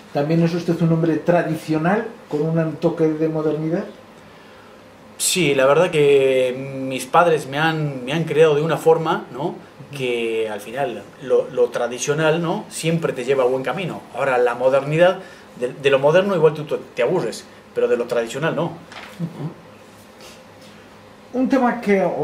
¿También es usted un hombre tradicional con un toque de modernidad? Sí, la verdad que mis padres me han creado de una forma, ¿no? Que al final lo tradicional, ¿no? Siempre te lleva a buen camino. Ahora la modernidad, de lo moderno igual tú te aburres, pero de lo tradicional no. Un tema que, o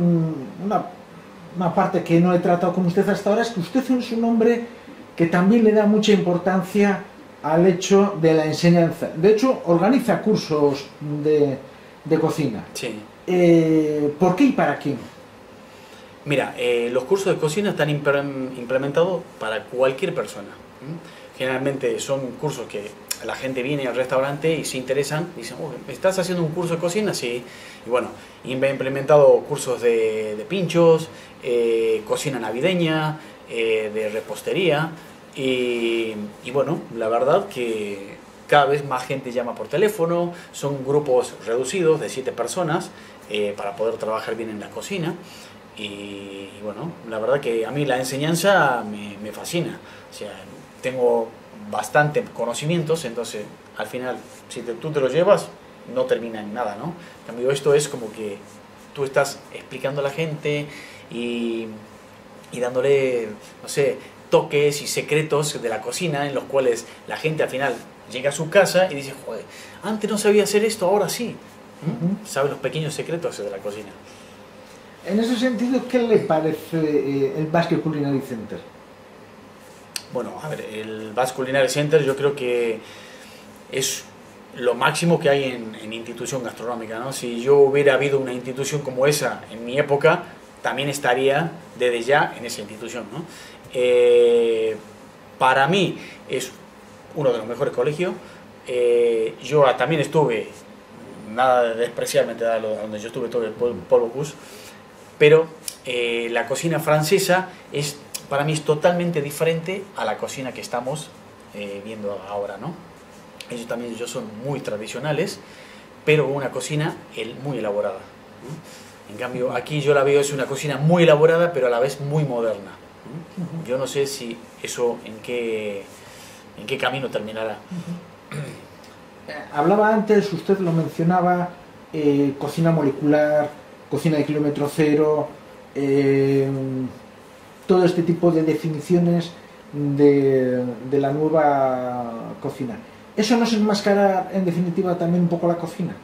una parte que no he tratado con usted hasta ahora, es que usted es un hombre que también le da mucha importancia al hecho de la enseñanza. De hecho, organiza cursos de cocina. Sí. ¿Por qué y para quién? Mira, los cursos de cocina están implementados para cualquier persona. Generalmente son cursos que la gente viene al restaurante y se interesan, dicen, oh, ¿estás haciendo un curso de cocina? Sí. Y bueno, he implementado cursos de pinchos, cocina navideña, de repostería y bueno, la verdad que cada vez más gente llama por teléfono, son grupos reducidos de 7 personas para poder trabajar bien en la cocina. Y bueno, la verdad que a mí la enseñanza me fascina. O sea, tengo bastante conocimientos, entonces al final, si tú te lo llevas, no termina en nada, ¿no? En cambio, esto es como que tú estás explicando a la gente y dándole, no sé, toques y secretos de la cocina en los cuales la gente al final llega a su casa y dice, joder, antes no sabía hacer esto, ahora sí. Sabe los pequeños secretos de la cocina. En ese sentido, ¿qué le parece el Basque Culinary Center? Bueno, a ver, el Basque Culinary Center yo creo que es lo máximo que hay en institución gastronómica, ¿no? Si yo hubiera habido una institución como esa en mi época, también estaría desde ya en esa institución, ¿no? Para mí es uno de los mejores colegios. Yo también estuve, nada despreciablemente a donde yo estuve, todo el Paul Bocuse, pero la cocina francesa para mí es totalmente diferente a la cocina que estamos viendo ahora, ¿no? Ellos son muy tradicionales, pero una cocina muy elaborada, ¿no? En cambio, aquí yo la veo es una cocina muy elaborada, pero a la vez muy moderna, ¿no? Yo no sé si eso en qué camino terminará. Hablaba antes, usted lo mencionaba, cocina molecular, cocina de kilómetro cero, todo este tipo de definiciones de la nueva cocina. ¿Eso no es enmascarar, en definitiva, también un poco la cocina?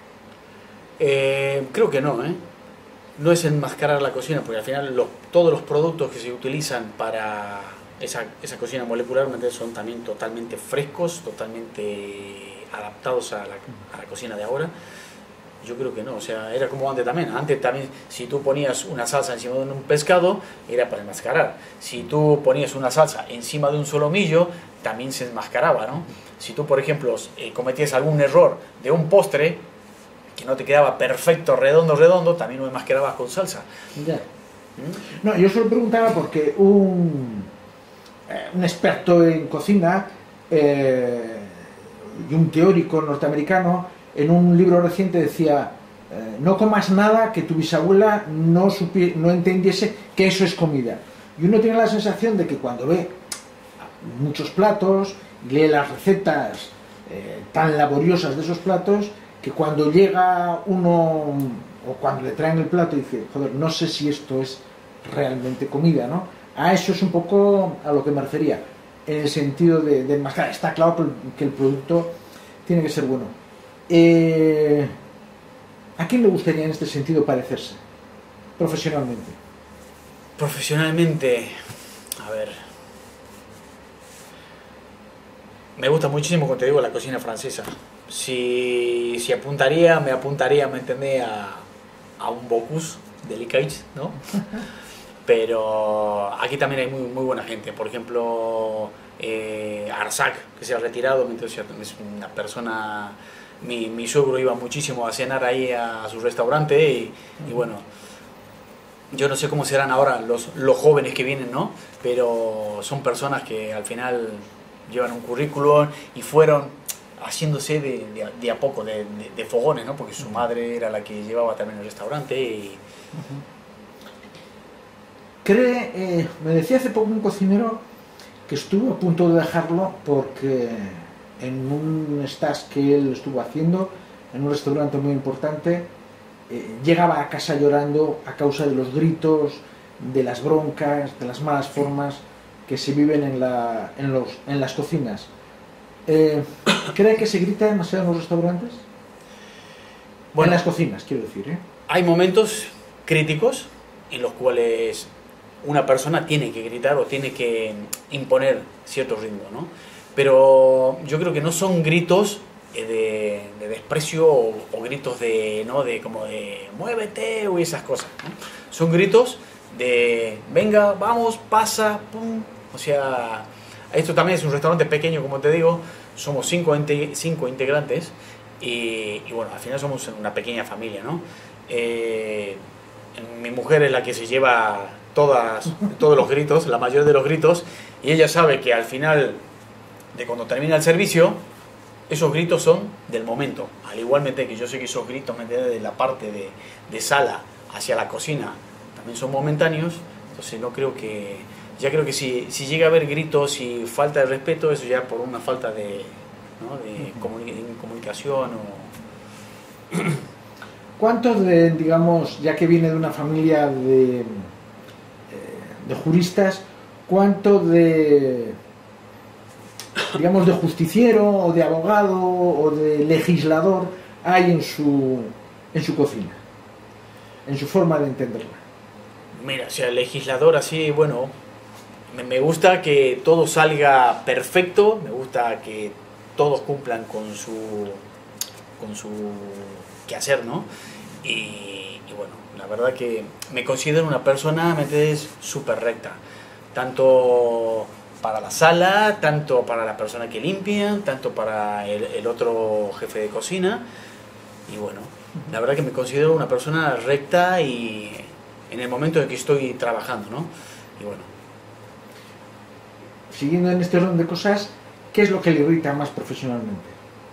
Creo que no, ¿eh? No es enmascarar la cocina, porque al final todos los productos que se utilizan para esa cocina molecular son también totalmente frescos, totalmente adaptados a la cocina de ahora. Yo creo que no, o sea, era como antes también. Antes también, si tú ponías una salsa encima de un pescado, era para enmascarar. Si tú ponías una salsa encima de un solomillo, también se enmascaraba, ¿no? Si tú, por ejemplo, cometías algún error de un postre, que no te quedaba perfecto, redondo, también lo enmascarabas con salsa. Ya. No, yo se lo preguntaba porque un experto en cocina y un teórico norteamericano en un libro reciente decía no comas nada que tu bisabuela no entendiese que eso es comida. Y uno tiene la sensación de que cuando ve muchos platos y lee las recetas tan laboriosas de esos platos, que cuando llega uno o cuando le traen el plato dice, joder, no sé si esto es realmente comida, ¿no? A eso es un poco a lo que me refería, en el sentido de enmascarar. Está claro que el producto tiene que ser bueno. ¿A quién le gustaría en este sentido parecerse profesionalmente? Profesionalmente, a ver, me gusta muchísimo, como te digo, la cocina francesa. Si me apuntaría, ¿me entendés? A un Bocuse de Licaic, ¿no? Pero aquí también hay muy buena gente. Por ejemplo, Arsac, que se ha retirado, entonces es una persona. Mi suegro iba muchísimo a cenar ahí a su restaurante y bueno, yo no sé cómo serán ahora los jóvenes que vienen, ¿no? Pero son personas que al final llevan un currículum y fueron haciéndose de a poco, de fogones, ¿no? Porque su madre era la que llevaba también el restaurante y... Me decía hace poco un cocinero que estuvo a punto de dejarlo porque en un stage que él estuvo haciendo, en un restaurante muy importante, llegaba a casa llorando a causa de los gritos, de las broncas, de las malas formas que se viven en las cocinas. ¿Cree que se grita demasiado en los restaurantes? Bueno, en las cocinas, quiero decir, ¿eh? Hay momentos críticos en los cuales una persona tiene que gritar o tiene que imponer cierto ritmo, ¿no? Pero yo creo que no son gritos de desprecio o gritos de, ¿no?, de como de muévete o esas cosas, ¿no? Son gritos de venga, vamos, pasa, pum. O sea, esto también es un restaurante pequeño, como te digo, somos cinco integrantes y bueno, al final somos una pequeña familia, ¿no? Mi mujer es la que se lleva todos los gritos, la mayoría de los gritos, y ella sabe que al final de cuando termina el servicio, esos gritos son del momento. Al igualmente que yo sé que esos gritos de la parte de sala hacia la cocina también son momentáneos, entonces no creo que... Ya creo que si llega a haber gritos y falta de respeto, eso ya por una falta de, ¿no?, de comunicación o... ¿Cuántos de, digamos, ya que viene de una familia de juristas, cuánto de, digamos, de justiciero o de abogado o de legislador hay en su cocina, en su forma de entenderla? Mira, o sea, legislador así, bueno, me gusta que todo salga perfecto, me gusta que todos cumplan con su quehacer, ¿no? Y bueno, la verdad que me considero una persona, ¿me entiendes?, súper recta, tanto para la sala, tanto para la persona que limpia, tanto para el otro jefe de cocina, y bueno, la verdad que me considero una persona recta y en el momento en que estoy trabajando, ¿no? Y bueno. Siguiendo en este orden de cosas, ¿qué es lo que le irrita más profesionalmente?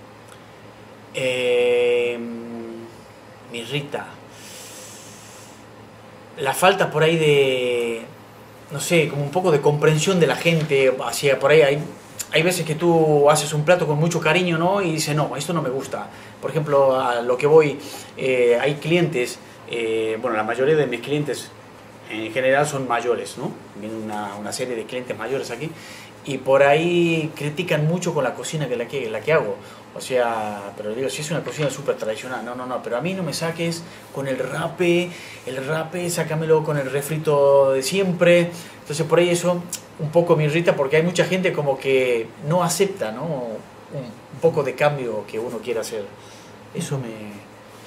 Me irrita la falta por ahí de, no sé, como un poco de comprensión de la gente. Hacia por ahí hay veces que tú haces un plato con mucho cariño, ¿no?, y dices, no, esto no me gusta. Por ejemplo, a lo que voy, hay clientes, bueno, la mayoría de mis clientes en general son mayores, ¿no? Viene una serie de clientes mayores aquí y por ahí critican mucho con la cocina la que hago. O sea, pero digo, si es una cocina súper tradicional, no, pero a mí no me saques con el rape, sácamelo con el refrito de siempre. Entonces por ahí eso un poco me irrita porque hay mucha gente como que no acepta, ¿no?, un poco de cambio que uno quiere hacer. Eso me...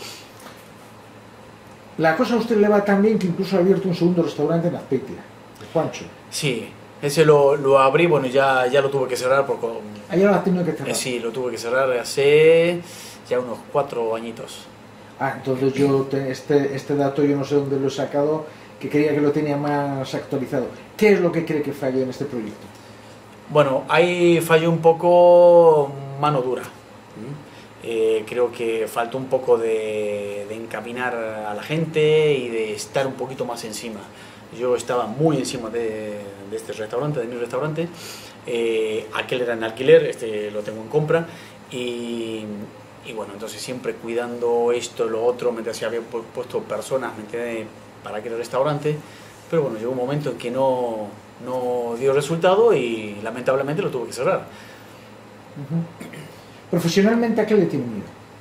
La cosa a usted le va tan bien que incluso ha abierto un segundo restaurante en Azpeitia, de Juancho. Sí, ese lo abrí, bueno, ya lo tuve que cerrar porque... ¿Allá lo ha tenido que cerrar? Sí, lo tuve que cerrar hace ya unos 4 añitos. Entonces yo, este dato yo no sé dónde lo he sacado, que creía que lo tenía más actualizado. ¿Qué es lo que cree que falló en este proyecto? Bueno, ahí falló un poco mano dura. Creo que faltó un poco de encaminar a la gente y de estar un poquito más encima. Yo estaba muy encima de este restaurante, de mi restaurante. Aquel era en alquiler, este lo tengo en compra. Y bueno, entonces siempre cuidando esto, lo otro, mientras se había puesto personas, ¿me entiendes?, para aquel restaurante. Pero bueno, llegó un momento en que no dio resultado y lamentablemente lo tuve que cerrar. Profesionalmente, ¿a qué le tiene miedo?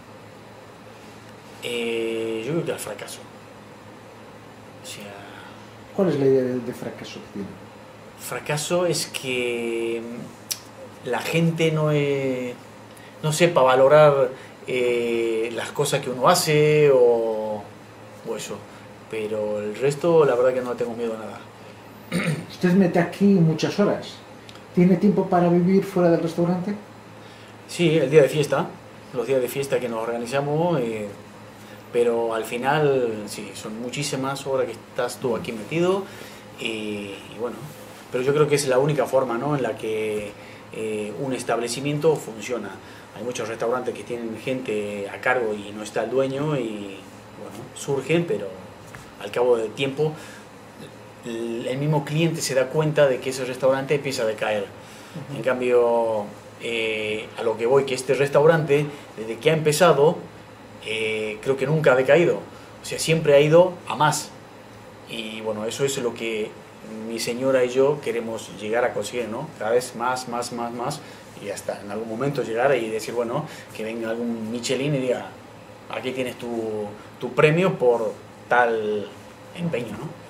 Yo creo que al fracaso. O sea, ¿cuál es la idea de fracaso que tiene? Fracaso es que la gente no sepa valorar las cosas que uno hace o eso. Pero el resto, la verdad que no tengo miedo a nada. Usted mete aquí muchas horas. ¿Tiene tiempo para vivir fuera del restaurante? Sí, el día de fiesta, los días de fiesta que nos organizamos, pero al final sí, son muchísimas horas que estás tú aquí metido y bueno, pero yo creo que es la única forma, ¿no?, en la que un establecimiento funciona. Hay muchos restaurantes que tienen gente a cargo y no está el dueño y bueno, surgen, pero al cabo del tiempo el mismo cliente se da cuenta de que ese restaurante empieza a decaer. En cambio, a lo que voy, que este restaurante, desde que ha empezado, creo que nunca ha decaído. O sea, siempre ha ido a más. Y bueno, eso es lo que mi señora y yo queremos llegar a conseguir, ¿no? Cada vez más, más, más, más. Y hasta en algún momento llegar y decir, bueno, que venga algún Michelin y diga, aquí tienes tu premio por tal empeño, ¿no?